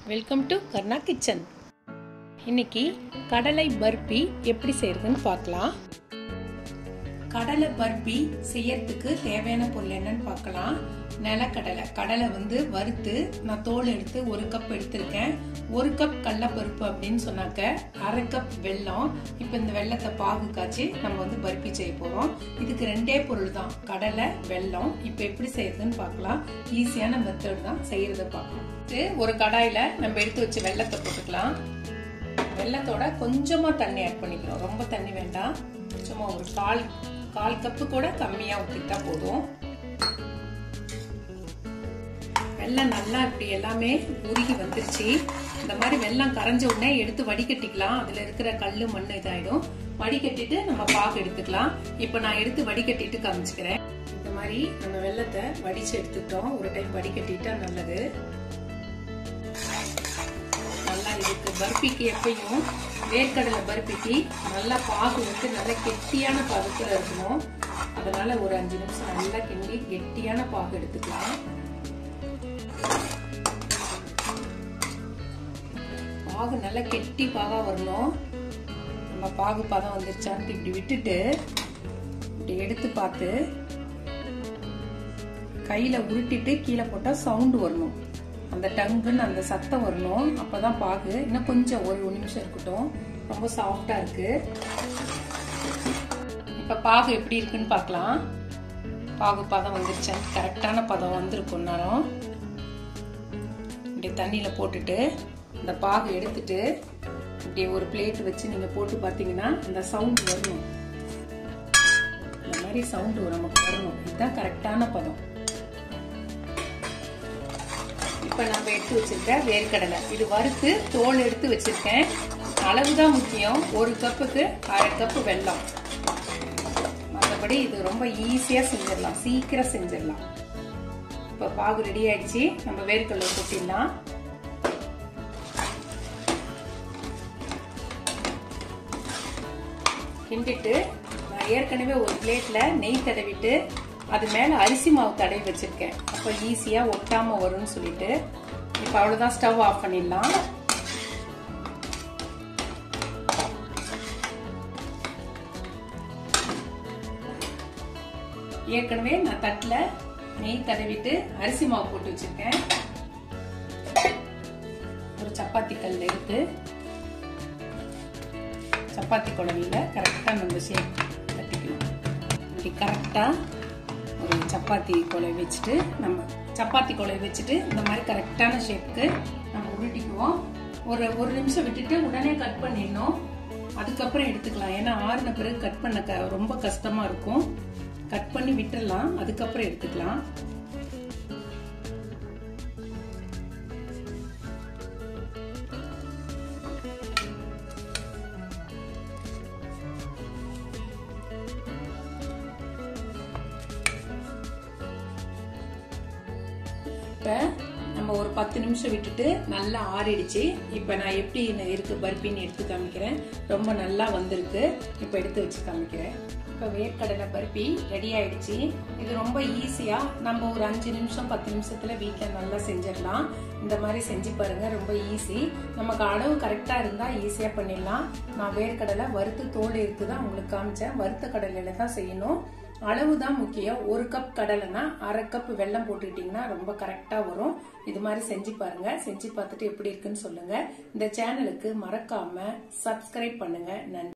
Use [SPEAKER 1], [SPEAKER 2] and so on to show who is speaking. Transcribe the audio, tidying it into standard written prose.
[SPEAKER 1] Welcome to Karna kitchen. இன்னைக்கு கடலை பர்பி எப்படி செய்யறதுன்னு பார்க்கலாம். கடலை பர்பி செய்யறதுக்கு தேவையான பொருள் என்னன்னு பார்க்கலாம். நிலக்கடலை கடலை வறுத்து நான் தோல் எடுத்து 1 கப் எடுத்திருக்கேன். 1 கப் கடலைப்பருப்பு அப்படின்னு சொன்னாக்க 1/2 கப் வெல்லம். இப்போ இந்த வெல்லத்தை பாகு காய்ச்சி நம்ம பர்பி செய்ய போறோம். இதுக்கு 2 பொருள் தான், கடலை வெல்லம். இப்போ எப்படி செய்யறதுன்னு பார்க்கலாம். ஈஸியான மெத்தட் தான், செய்யறத பார்க்கலாம். ஒரு கடாயில நம்ம எடுத்து வச்சு வெல்லத்தை போட்டுக்கலாம். வெல்லத்தோட கொஞ்சமா தண்ணி ஆட் பண்ணிக்கிறோம், ரொம்ப தண்ணி வேண்டாம். சும்மா ஒரு கால் கப்பு கூட கம்மியா ஊத்திட்டா போதும். வெல்லம் நல்லா இப்படி எல்லாமே உருகி வந்துருச்சு. இந்த மாதிரி வெல்லம் கரைஞ்ச உடனே எடுத்து வடிகட்டிக்கலாம். அதுல இருக்கிற கல்லு மண்ணு இதாயிடும். வடிகட்டிட்டு நம்ம பாகு எடுத்துக்கலாம். இப்ப நான் எடுத்து வடிகட்டிட்டு காமிச்சுக்கிறேன். இந்த மாதிரி நம்ம வெல்லத்தை வடிச்சு எடுத்துட்டோம். ஒரு டைம் வடிகட்டிட்டா நல்லது. நல்லா இருக்கு. பர்பிக்கு எப்பயும் வேர்க்கடலை பர்பிக்கு நல்லா பாகு நல்லா கெட்டியான பாகுல இருக்கணும். அதனால ஒரு 5 நிமிஷம் நல்லா கிண்டி கெட்டியான பாகு எடுத்துக்கலாம். பாகு நல்லா கெட்டி பாகா வரணும். நம்ம பாகு பதம் வந்துருச்சான்னு இப்படி விட்டுட்டு இப்படி எடுத்து பார்த்து கையில உருட்டிட்டு கீழே போட்டா சவுண்ட் வரணும். அந்த டங்குன்னு அந்த சத்தம் வரணும். அப்பதான் பாகு. இன்னும் கொஞ்சம் ஒரு நிமிஷம் இருக்கட்டும். ரொம்ப சாஃப்டா இருக்கு. இப்ப பாகு எப்படி இருக்குன்னு பார்க்கலாம். பாகு பதம் வந்துருச்சு. கரெக்டான பதம் வந்திருக்கும். நேரம் இப்படி தண்ணியில போட்டுட்டு இந்த பாகு எடுத்துட்டு இப்படி ஒரு பிளேட் வச்சு நீங்க போட்டு பாத்தீங்கன்னா அந்த சவுண்ட் வரணும். இந்த மாதிரி சவுண்ட் நமக்கு வரணும். இதுதான் கரெக்டான பதம். இப்ப நம்ம எடுத்து வச்சிருக்க வேர்க்கடலை இது வறுத்து தோல் எடுத்து வச்சிருக்கேன். அளவுதான் முக்கியம். 1 கப்புக்கு 1/2 கப் வெல்லம். மற்றபடி இது ரொம்ப ஈஸியா செஞ்சிடலாம், சீக்கிரம் செஞ்சிடலாம். இப்ப பாகு ரெடி ஆயிடுச்சு. நம்ம வேர்க்கடலை கொட்டிடலாம். கிண்டிட்டு நான் ஏற்கனவே ஒரு பிளேட்ல நெய் தடவிட்டு அது மேல அரிசி மாவு தடவி வச்சிருக்கேன். அப்ப ஈஸியா ஒட்டாம வரும்னு சொல்லிட்டு இப்ப அவ்வளவுதான். ஸ்டவ் ஆஃப் பண்ணிடலாம். ஏற்கனவே நான் தட்டுல நெய் தடவிட்டு அரிசி மாவு போட்டு வச்சிருக்கேன். ஒரு சப்பாத்தி கல் எடுத்து சப்பாத்தி குழவில கரெக்டா நம்ம ஷேப் தட்டிக்கணும். இப்படி கரெக்டா ஒரு சப்பாத்தி குழவி வச்சுட்டு நம்ம சப்பாத்தி குழவி வச்சுட்டு இந்த மாதிரி கரெக்டான ஷேப்புக்கு நம்ம உருட்டிக்குவோம். ஒரு நிமிஷம் விட்டுட்டு உடனே கட் பண்ணிடணும். அதுக்கப்புறம் எடுத்துக்கலாம். ஏன்னா ஆறுன பிறகு கட் பண்ண ரொம்ப கஷ்டமா இருக்கும். கட் பண்ணி விட்டுடலாம், அதுக்கப்புறம் எடுத்துக்கலாம். நம்ம ஒரு 10 நிமிஷம் விட்டுட்டு நல்லா ஆறிடுச்சு. இப்ப நான் எப்படி இருக்கு பர்பின்னு எடுத்து காமிக்கிறேன். ரொம்ப நல்லா வந்திருக்கு. இப்ப எடுத்து வச்சு காமிக்கிறேன். இப்ப வேர்க்கடலை பர்பி ரெடி ஆயிடுச்சு. இது ரொம்ப ஈஸியா நம்ம ஒரு 5 நிமிஷம் 10 நிமிஷத்துல வீட்டுல நல்லா செஞ்சிடலாம். இந்த மாதிரி செஞ்சு பாருங்க, ரொம்ப ஈஸி. நமக்கு அளவு கரெக்டா இருந்தா ஈஸியா பண்ணிடலாம். நான் வேர்க்கடலை வறுத்து தோல் எடுத்துதான் உங்களுக்கு காமிச்சேன். வறுத்த கடலையில தான் செய்யணும். அளவுதான் முக்கியம். 1 கப் கடலைனா 1/2 கப் வெல்லம் போட்டுக்கிட்டீங்கன்னா ரொம்ப கரெக்டா வரும். இது மாதிரி செஞ்சு பாருங்க. செஞ்சு பார்த்துட்டு எப்படி இருக்குன்னு சொல்லுங்க. இந்த சேனலுக்கு மறக்காம சப்ஸ்கிரைப் பண்ணுங்க. நன்றி.